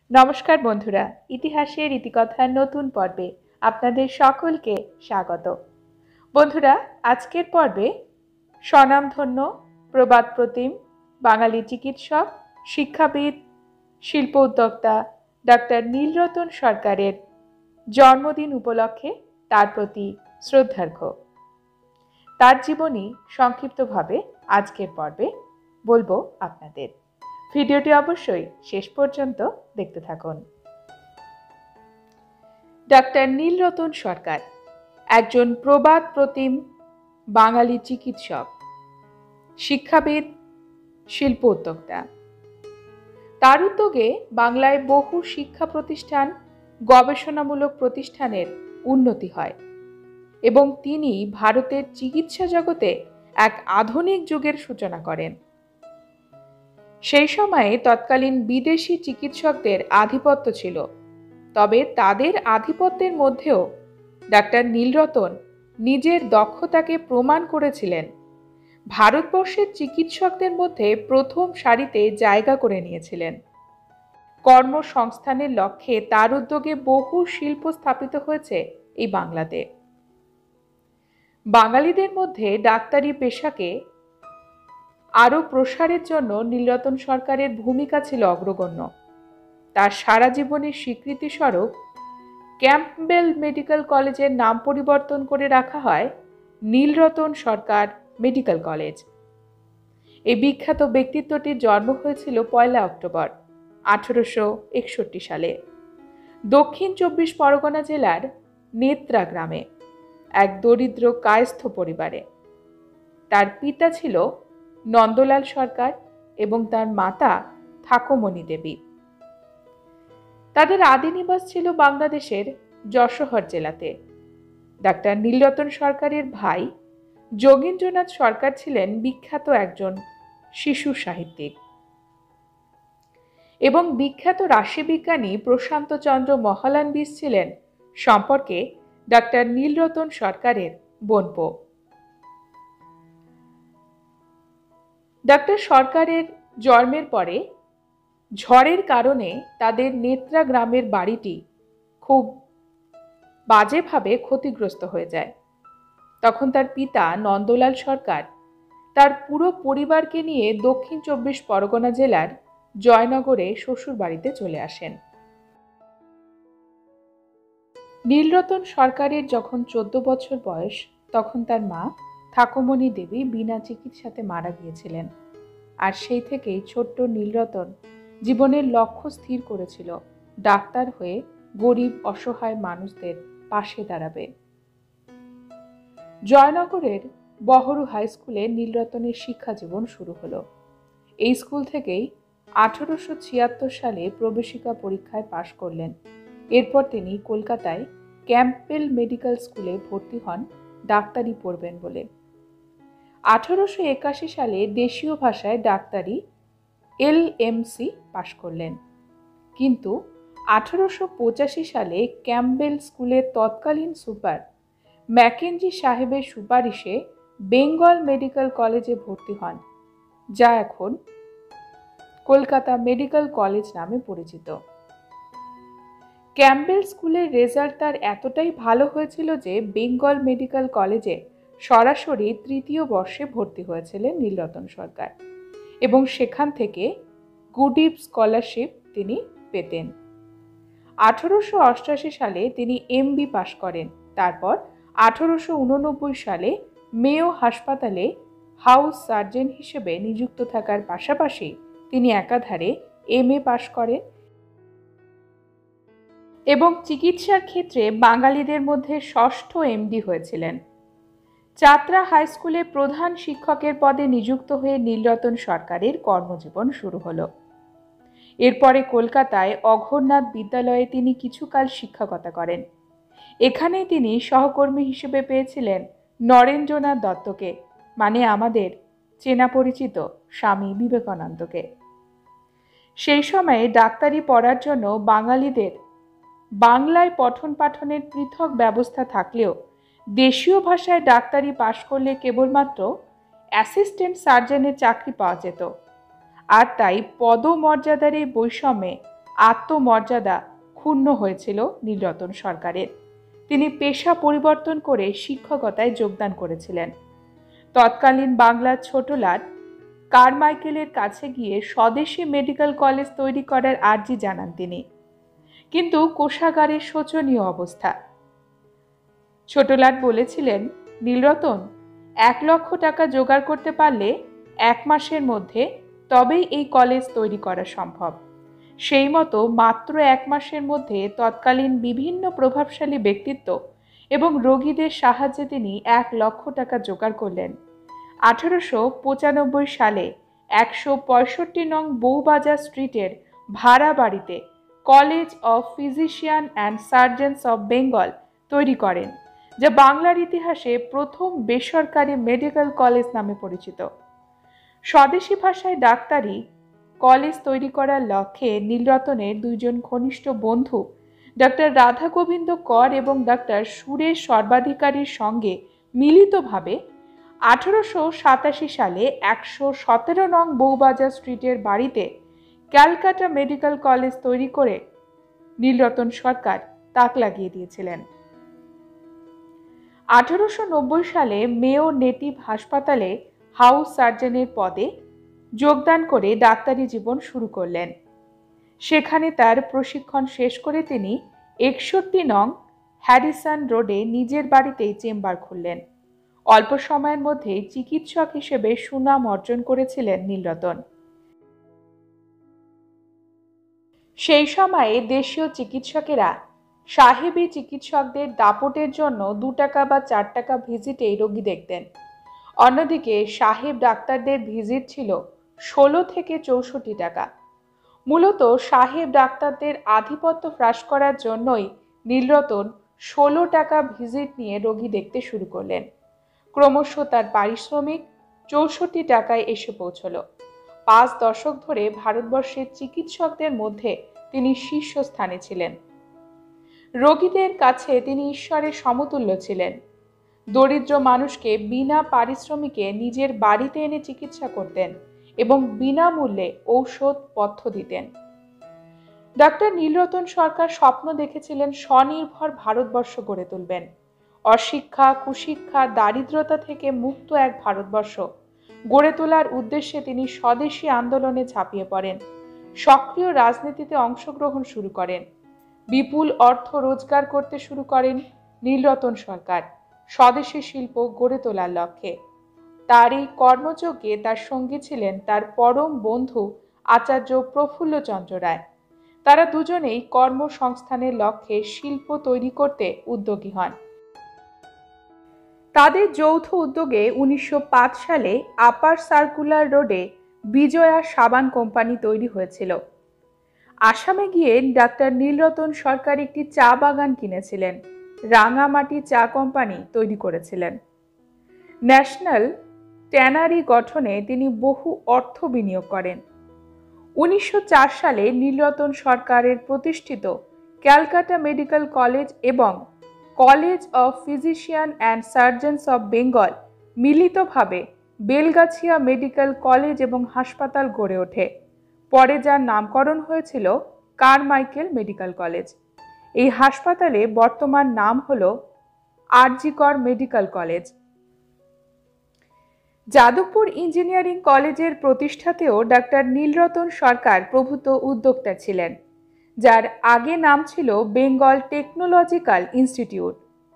নমস্কার বন্ধুরা, ইতিহাসের ইতিকথার নতুন পর্বে আপনাদের সকলকে স্বাগত। বন্ধুরা, আজকের পর্বে স্বনামধন্য প্রবাদ প্রতিম বাঙালি চিকিৎসক, শিক্ষাবিদ, শিল্প উদ্যোক্তা ডাক্তার নীলরতন সরকারের জন্মদিন উপলক্ষে তার প্রতি শ্রদ্ধার্ঘ্য তার জীবনী সংক্ষিপ্তভাবে আজকের পর্বে বলবো আপনাদের। ভিডিওটি অবশ্যই শেষ পর্যন্ত দেখতে থাকুন। ডাক্তার নীলরতন সরকার একজন প্রবাদ প্রতিম বাঙালি চিকিৎসক, শিক্ষাবিদ, শিল্প উদ্যোক্তা। তার উদ্যোগে বাংলায় বহু শিক্ষা প্রতিষ্ঠান, গবেষণামূলক প্রতিষ্ঠানের উন্নতি হয় এবং তিনি ভারতের চিকিৎসা জগতে এক আধুনিক যুগের সূচনা করেন। সেই সময়ে তৎকালীন বিদেশি চিকিৎসকদের আধিপত্য ছিল, তবে তাদের আধিপত্যের মধ্যেও ডাক্তার নীলরতন নিজের দক্ষতাকে প্রমাণ করেছিলেন। ভারতবর্ষের চিকিৎসকদের মধ্যে প্রথম সারিতে জায়গা করে নিয়েছিলেন। কর্মসংস্থানের লক্ষ্যে তার উদ্যোগে বহু শিল্প স্থাপিত হয়েছে এই বাংলাতে। বাঙালিদের মধ্যে ডাক্তারি পেশাকে আরও প্রসারের জন্য নীলরতন সরকারের ভূমিকা ছিল অগ্রগণ্য। তার সারা জীবনের স্বীকৃতিস্বরূপ ক্যাম্পবেল মেডিকেল কলেজের নাম পরিবর্তন করে রাখা হয় নীলরতন সরকার মেডিকেল কলেজ। এই বিখ্যাত ব্যক্তিত্বটির জন্ম হয়েছিল 1 অক্টোবর 1861 সালে দক্ষিণ 24 পরগনা জেলার নেত্রা গ্রামে এক দরিদ্র কায়স্থ পরিবারে। তার পিতা ছিল নন্দলাল সরকার এবং তার মাতা ঠাকুমণি দেবী। তাদের আদি নিবাস ছিল বাংলাদেশের যশোহর জেলাতে। ডাক্তার নীলরতন সরকারের ভাই যোগীন্দ্রনাথ সরকার ছিলেন বিখ্যাত একজন শিশু সাহিত্যিক এবং বিখ্যাত রাশিবিজ্ঞানী প্রশান্ত চন্দ্র মহলানবিশ ছিলেন সম্পর্কে ডাক্তার নীলরতন সরকারের বোনপো। ডাক্তার সরকারের জন্মের পরে ঝড়ের কারণে তাদের নেত্রা গ্রামের বাড়িটি খুব বাজেভাবে ক্ষতিগ্রস্ত হয়ে যায়। তখন তার পিতা নন্দলাল সরকার তার পুরো পরিবারকে নিয়ে দক্ষিণ 24 পরগনা জেলার জয়নগরে শ্বশুর বাড়িতে চলে আসেন। নীলরতন সরকারের যখন 14 বছর বয়স, তখন তার মা ঠাকুমণি দেবী বিনা চিকিৎসাতে মারা গিয়েছিলেন। আর সেই থেকেই ছোট্ট নীলরতন জীবনের লক্ষ্য স্থির করেছিল ডাক্তার হয়ে গরিব অসহায় মানুষদের পাশে দাঁড়াবে। জয়নগরের বহরু হাই স্কুলে নীলরতনের শিক্ষা জীবন শুরু হলো। এই স্কুল থেকেই 1876 সালে প্রবেশিকা পরীক্ষায় পাশ করলেন। এরপর তিনি কলকাতায় ক্যাম্পবেল মেডিকেল স্কুলে ভর্তি হন ডাক্তারি পড়বেন বলে। 1881 সালে দেশীয় ভাষায় ডাক্তারি LMC পাশ করলেন, কিন্তু 1885 সালে ক্যাম্পবেল স্কুলের তৎকালীন সুপার ম্যাকেঞ্জি সাহেবের সুপারিশে বেঙ্গল মেডিকেল কলেজে ভর্তি হন, যা এখন কলকাতা মেডিকেল কলেজ নামে পরিচিত। ক্যাম্পবেল স্কুলের রেজাল্ট তার এতটাই ভালো হয়েছিল যে বেঙ্গল মেডিকেল কলেজে সরাসরি 3য় বর্ষে ভর্তি হয়েছিলেন নীলরতন সরকার এবং সেখান থেকে গুডিভ স্কলারশিপ তিনি পেতেন। 1888 সালে তিনি MB পাশ করেন। তারপর 1889 সালে মেয়ো হাসপাতালে হাউস সার্জন হিসেবে নিযুক্ত থাকার পাশাপাশি তিনি একাধারে MA পাশ করেন এবং চিকিৎসার ক্ষেত্রে বাঙালিদের মধ্যে ষষ্ঠ MD হয়েছিলেন। চাতরা হাই স্কুলে প্রধান শিক্ষকের পদে নিযুক্ত হয়ে নীলরতন সরকারের কর্মজীবন শুরু হলো। এরপরে কলকাতায় অঘোরনাথ বিদ্যালয়ে তিনি কিছুকাল শিক্ষকতা করেন। এখানেই তিনি সহকর্মী হিসেবে পেয়েছিলেন নরেন্দ্রনাথ দত্তকে, মানে আমাদের চেনা পরিচিত স্বামী বিবেকানন্দকে। সেই সময়ে ডাক্তারি পড়ার জন্য বাঙালিদের বাংলায় পঠন পাঠনের পৃথক ব্যবস্থা থাকলেও দেশীয় ভাষায় ডাক্তারি পাশ করলে কেবলমাত্র অ্যাসিস্ট্যান্ট সার্জনের চাকরি পাওয়া যেত। আর তাই পদমর্যাদার এই বৈষম্যে আত্মমর্যাদা ক্ষুণ্ণ হয়েছিল নীলরতন সরকারের। তিনি পেশা পরিবর্তন করে শিক্ষকতায় যোগদান করেছিলেন। তৎকালীন বাংলার ছোটলাট কারমাইকেলের কাছে গিয়ে স্বদেশী মেডিকেল কলেজ তৈরি করার আর্জি জানান তিনি, কিন্তু কোষাগারের শোচনীয় অবস্থা। ছোটলাট বলেছিলেন, নীলরতন, 1,00,000 টাকা জোগাড় করতে পারলে 1 মাসের মধ্যে তবেই এই কলেজ তৈরি করা সম্ভব। সেই মতো মাত্র 1 মাসের মধ্যে তৎকালীন বিভিন্ন প্রভাবশালী ব্যক্তিত্ব এবং রোগীদের সাহায্যে তিনি 1,00,000 টাকা জোগাড় করলেন। 1895 সালে 165 নং বউবাজার স্ট্রিটের ভাড়া বাড়িতে college of physician and surgeons of Bengal তৈরি করেন, যা বাংলার ইতিহাসে প্রথম বেসরকারি মেডিকেল কলেজ নামে পরিচিত। স্বদেশী ভাষায় ডাক্তারি কলেজ তৈরি করার লক্ষ্যে নীলরতনের 2 জন ঘনিষ্ঠ বন্ধু ডাক্তার রাধা গোবিন্দ কর এবং ডাক্তার সুরেশ সর্বাধিকারীর সঙ্গে মিলিতভাবে 1887 সালে 117 নং বউবাজার স্ট্রিটের বাড়িতে ক্যালকাটা মেডিকেল কলেজ তৈরি করে নীলরতন সরকার তাক লাগিয়ে দিয়েছিলেন। 1890 সালে মেয়ো নেটিভ হাসপাতালে হাউস সার্জনের পদে যোগদান করে ডাক্তারি জীবন শুরু করলেন। সেখানে তার প্রশিক্ষণ শেষ করে তিনি 61 নং হ্যারিসন রোডে নিজের বাড়িতেই চেম্বার খুললেন। অল্প সময়ের মধ্যেই চিকিৎসক হিসেবে সুনাম অর্জন করেছিলেন নীলরতন। সেই সময়ে দেশীয় চিকিৎসকেরা সাহেবী চিকিৎসকদের দাপটের জন্য 2 টাকা বা 4 টাকা ভিজিটে রোগী দেখতেন। অন্যদিকে সাহেব ডাক্তারদের ভিজিট ছিল 16 থেকে 64 টাকা। মূলত সাহেব ডাক্তারদের আধিপত্য হ্রাস করার জন্যই নীলরতন 16 টাকা ভিজিট নিয়ে রোগী দেখতে শুরু করলেন। ক্রমশ তার পারিশ্রমিক 64 টাকায় এসে পৌঁছল। 5 দশক ধরে ভারতবর্ষের চিকিৎসকদের মধ্যে তিনি শীর্ষস্থানে ছিলেন। রোগীদের কাছে তিনি ঈশ্বরের সমতুল্য ছিলেন। দরিদ্র মানুষকে বিনা পারিশ্রমিকে নিজের বাড়িতে এনে চিকিৎসা করতেন এবং বিনামূল্যে ঔষধপথ্য দিতেন। ডাক্তার নীলরতন সরকার স্বপ্ন দেখেছিলেন স্বনির্ভর ভারতবর্ষ গড়ে তুলবেন। অশিক্ষা, কুশিক্ষা, দারিদ্রতা থেকে মুক্ত এক ভারতবর্ষ গড়ে তোলার উদ্দেশ্যে তিনি স্বদেশী আন্দোলনে ঝাঁপিয়ে পড়েন। সক্রিয় রাজনীতিতে অংশগ্রহণ শুরু করেন। বিপুল অর্থ রোজগার করতে শুরু করেন নীলরতন সরকার স্বদেশী শিল্প গড়ে তোলার লক্ষ্যে। তার এই কর্মযজ্ঞে তার সঙ্গী ছিলেন তার পরম বন্ধু আচার্য প্রফুল্লচন্দ্র রায়। তারা দুজনেই কর্মসংস্থানের লক্ষ্যে শিল্প তৈরি করতে উদ্যোগী হন। তাদের যৌথ উদ্যোগে 1905 সালে আপার সার্কুলার রোডে বিজয়া সাবান কোম্পানি তৈরি হয়েছিল। আসামে গিয়ে ডাক্তার নীলরতন সরকার একটি চা বাগান কিনেছিলেন। রাঙামাটি চা কোম্পানি তৈরি করেছিলেন। ন্যাশনাল ট্যানারি গঠনে তিনি বহু অর্থ বিনিয়োগ করেন। 1904 সালে নীলরতন সরকারের প্রতিষ্ঠিত ক্যালকাটা মেডিকেল কলেজ এবং college of physician and surgeons of Bengal মিলিতভাবে বেলগাছিয়া মেডিকেল কলেজ এবং হাসপাতাল গড়ে ওঠে। পরে যার নামকরণ হয়েছিল কারমাইকেল মেডিকেল কলেজ। এই হাসপাতালে বর্তমান নাম হল আরজি কর মেডিকেল কলেজ। যাদবপুর ইঞ্জিনিয়ারিং কলেজের প্রতিষ্ঠাতেও ডাক্তার নীলরতন সরকার প্রভূত উদ্যোক্তা ছিলেন, যার আগে নাম ছিল বেঙ্গল টেকনোলজিক্যাল ইনস্টিটিউট।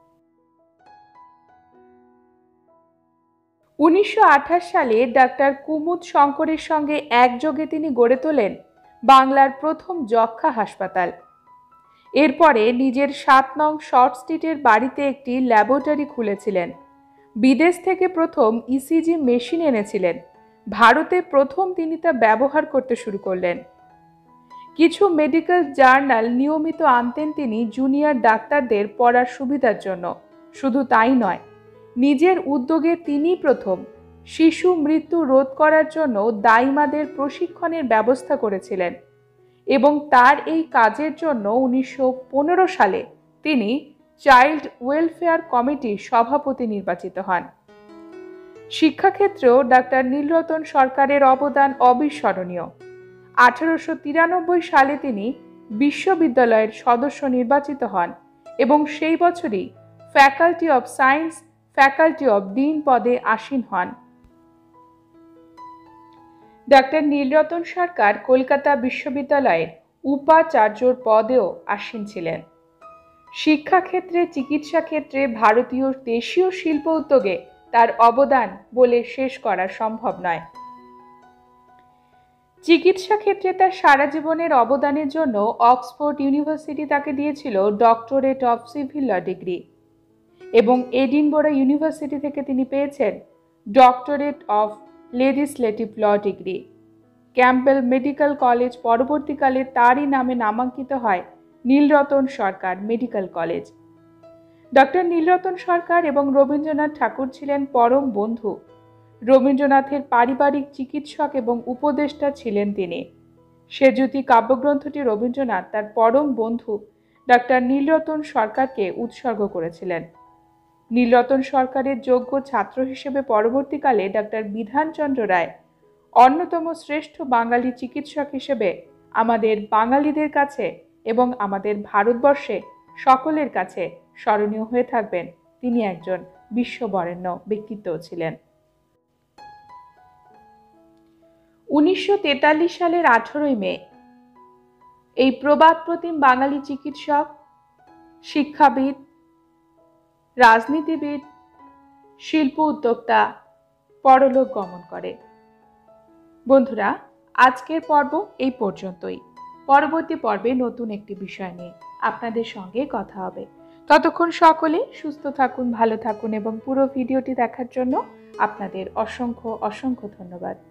1928 সালে ডাক্তার কুমুদ শঙ্করের সঙ্গে একযোগে তিনি গড়ে তোলেন বাংলার প্রথম যক্ষ্মা হাসপাতাল। এরপরে নিজের 7 নং শর্ট স্ট্রিটের বাড়িতে একটি ল্যাবরেটরি খুলেছিলেন। বিদেশ থেকে প্রথম ইসিজি মেশিন এনেছিলেন। ভারতে প্রথম তিনি তা ব্যবহার করতে শুরু করলেন। কিছু মেডিকেল জার্নাল নিয়মিত আনতেন তিনি জুনিয়র ডাক্তারদের পড়ার সুবিধার জন্য। শুধু তাই নয়, নিজের উদ্যোগে তিনি প্রথম শিশু মৃত্যু রোধ করার জন্য দাইমাদের প্রশিক্ষণের ব্যবস্থা করেছিলেন এবং তার এই কাজের জন্য 1915 সালে তিনি চাইল্ড ওয়েলফেয়ার কমিটির সভাপতি নির্বাচিত হন। শিক্ষাক্ষেত্রেও ডাক্তার নীলরতন সরকারের অবদান অবিস্মরণীয়। 1893 সালে তিনি বিশ্ববিদ্যালয়ের সদস্য নির্বাচিত হন এবং সেই বছরই faculty of science, faculty of dean পদে আসীন হন। ডক্টর নীলরতন সরকার কলকাতা বিশ্ববিদ্যালয়ের উপাচার্যর পদেও আসীন ছিলেন। শিক্ষাক্ষেত্রে, চিকিৎসা ক্ষেত্রে ভারতীয় দেশীয় শিল্প উদ্যোগে তার অবদান বলে শেষ করা সম্ভব নয়। চিকিৎসা ক্ষেত্রে তার সারা জীবনের অবদানের জন্য অক্সফোর্ড ইউনিভার্সিটি তাকে দিয়েছিল doctorate of civil law degree এবং এডিনবরা ইউনিভার্সিটি থেকে তিনি পেয়েছেন doctorate of legislative law degree. Campbell medical college পরবর্তীকালে তারই নামে নামাঙ্কিত হয় Nilratan Sarkar medical college. Doctor Nilratan Sarkar এবং রবীন্দ্রনাথ ঠাকুর ছিলেন পরম বন্ধু। রবীন্দ্রনাথের পারিবারিক চিকিৎসক এবং উপদেষ্টা ছিলেন তিনি। সেজুতি কাব্যগ্রন্থটি রবীন্দ্রনাথ তার পরম বন্ধু ডক্টর নীলরতন সরকারকে উৎসর্গ করেছিলেন। নীলরতন সরকারের যোগ্য ছাত্র হিসেবে পরবর্তীকালে ডক্টর বিধানচন্দ্র রায় অন্যতম শ্রেষ্ঠ বাঙালি চিকিৎসক হিসেবে আমাদের বাঙালিদের কাছে এবং আমাদের ভারতবর্ষে সকলের কাছে স্মরণীয় হয়ে থাকবেন। তিনি একজন বিশ্ববরেণ্য ব্যক্তিত্ব ছিলেন। 1943 সালের 18 মে এই প্রবাদ প্রতিম বাঙালি চিকিৎসক, শিক্ষাবিদ, রাজনীতিবিদ, শিল্প উদ্যোক্তা পরলোক গমন করে। বন্ধুরা, আজকের পর্ব এই পর্যন্তই। পরবর্তী পর্বে নতুন একটি বিষয় নিয়ে আপনাদের সঙ্গে কথা হবে। ততক্ষণ সকলে সুস্থ থাকুন, ভালো থাকুন এবং পুরো ভিডিওটি দেখার জন্য আপনাদের অসংখ্য অসংখ্য ধন্যবাদ।